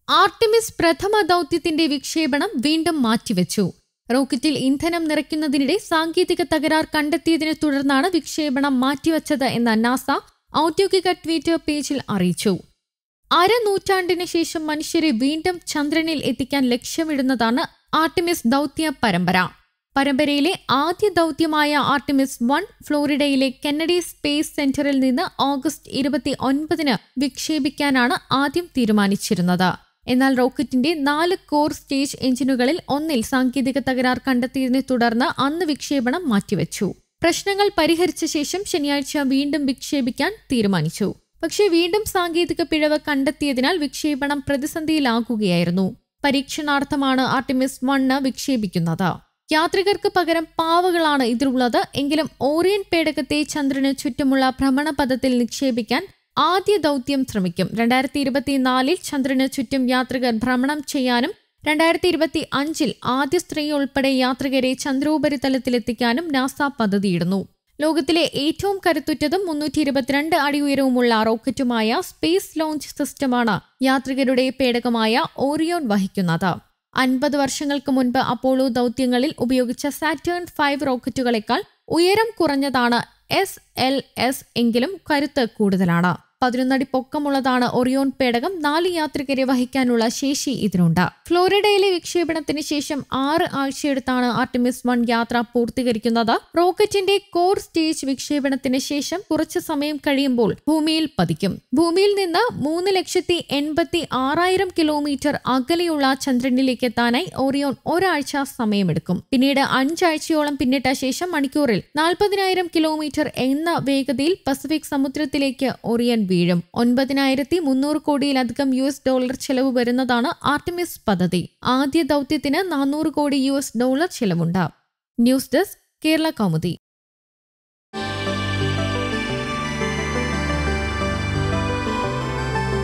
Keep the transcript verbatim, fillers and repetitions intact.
Artemis പ്രഥമ ദൗത്യത്തിന്റെ വിക്ഷേപണം വീണ്ടും മാറ്റിവെച്ചു. റോക്കറ്റിൽ ഇന്ധനം നിറയ്ക്കുന്നതിനിടെ സാങ്കേതിക തകരാർ കണ്ടെത്തിയതിനെ തുടർന്നാണ് വിക്ഷേപണം മാറ്റിവെച്ചത് എന്ന് നാസ ഔദ്യോഗിക ട്വിറ്റർ പേജിൽ അറിയിച്ചു. അരനൂറ്റാണ്ടിന് ശേഷം മനുഷ്യരെ വീണ്ടും ചന്ദ്രനിൽ എത്തിക്കാൻ ലക്ഷ്യമിടുന്നതാണ് ആർട്ടിമിസ് ദൗത്യ പരമ്പര. പരമ്പരയിലെ ആദ്യ ദൗത്യമായ ആർട്ടിമിസ് വൺ ഫ്ലോറിഡയിലെ കെന്നഡി സ്പേസ് സെന്ററിൽ നിന്ന് ഓഗസ്റ്റ് ഇരുപത്തി ഒൻപതിന് വിക്ഷേപിക്കാനാണ് ആദ്യം തീരുമാനിച്ചിരുന്നത്. എന്നാൽ റോക്കറ്റിന്റെ നാല് കോർ സ്റ്റേജ് എഞ്ചിനുകളിൽ ഒന്നിൽ സാങ്കേതിക തകരാർ കണ്ടെത്തിയതിനെ തുടർന്ന് അന്ന് വിക്ഷേപണം മാറ്റിവെച്ചു. പ്രശ്നങ്ങൾ പരിഹരിച്ച ശേഷം ശനിയാഴ്ച വീണ്ടും വിക്ഷേപിക്കാൻ തീരുമാനിച്ചു. പക്ഷേ വീണ്ടും സാങ്കേതിക പിഴവ് കണ്ടെത്തിയതിനാൽ വിക്ഷേപണം പ്രതിസന്ധിയിലാകുകയായിരുന്നു. പരീക്ഷണാർത്ഥമാണ് ആർട്ടിമിസ് വണ്ണ് വിക്ഷേപിക്കുന്നത്. യാത്രികർക്ക് പകരം പാവകളാണ് ഇതിലുള്ളത്. എങ്കിലും ഓറിയൻ പേടകത്തെ ചന്ദ്രന് ചുറ്റുമുള്ള ഭ്രമണപഥത്തിൽ നിക്ഷേപിക്കാൻ ആദ്യ ദൗത്യം ശ്രമിക്കും. രണ്ടായിരത്തി ഇരുപത്തിനാലിൽ ചന്ദ്രന് ചുറ്റും യാത്രികർ ഭ്രമണം ചെയ്യാനും രണ്ടായിരത്തി ഇരുപത്തി അഞ്ചിൽ ആദ്യ സ്ത്രീ ഉൾപ്പെടെ യാത്രികരെ ചന്ദ്രോപരിതലത്തിലെത്തിക്കാനും നാസ പദ്ധതിയിടുന്നു. ലോകത്തിലെ ഏറ്റവും കരുത്തുറ്റതും മുന്നൂറ്റി ഇരുപത്തിരണ്ട് അടി ഉയരവുമുള്ള റോക്കറ്റുമായ സ്പേസ് ലോഞ്ച് സിസ്റ്റമാണ് യാത്രികരുടെ പേടകമായ ഓറിയോൺ വഹിക്കുന്നത്. അൻപത് വർഷങ്ങൾക്ക് മുൻപ് അപ്പോളോ ദൗത്യങ്ങളിൽ ഉപയോഗിച്ച സാറ്റേൺ ഫൈവ് റോക്കറ്റുകളെക്കാൾ ഉയരം കുറഞ്ഞതാണ് എസ് എൽ എസ് എങ്കിലും കരുത്ത് കൂടുതലാണ്. പതിനൊന്നടി പൊക്കമുള്ളതാണ് ഒറിയോൺ പേടകം. നാല് യാത്രികരെ വഹിക്കാനുള്ള ശേഷി ഇതിനുണ്ട്. ഫ്ലോറിഡയിലെ വിക്ഷേപണത്തിന് ശേഷം ആറ് ആഴ്ചയെടുത്താണ് ആർട്ടിമിസ് വൺ യാത്ര പൂർത്തീകരിക്കുന്നത്. റോക്കറ്റിന്റെ കോർ സ്റ്റേജ് വിക്ഷേപണത്തിന് ശേഷം കുറച്ചു സമയം കഴിയുമ്പോൾ ഭൂമിയിൽ പതിക്കും. ഭൂമിയിൽ നിന്ന് മൂന്ന് ലക്ഷത്തി എൺപത്തി ആറായിരം കിലോമീറ്റർ അകലെയുള്ള ചന്ദ്രനിലേക്ക് എത്താനായി ഓറിയോൺ ഒരാഴ്ച സമയമെടുക്കും. പിന്നീട് അഞ്ചാഴ്ചയോളം പിന്നിട്ട ശേഷം മണിക്കൂറിൽ നാൽപ്പതിനായിരം കിലോമീറ്റർ എന്ന വേഗതയിൽ പസഫിക് സമുദ്രത്തിലേക്ക് ഓറിയൻ വീഴും. ഒൻപതിനായിരത്തി മുന്നൂറ് കോടിയിലധികം യു എസ് ഡോളർ ചെലവ് വരുന്നതാണ് ആർട്ടിമിസ് പദ്ധതി. ആദ്യ ദൗത്യത്തിന് നാനൂറ് കോടി യു എസ് ഡോളർ ചെലവുണ്ട്. News desk Kerala Kaumudi.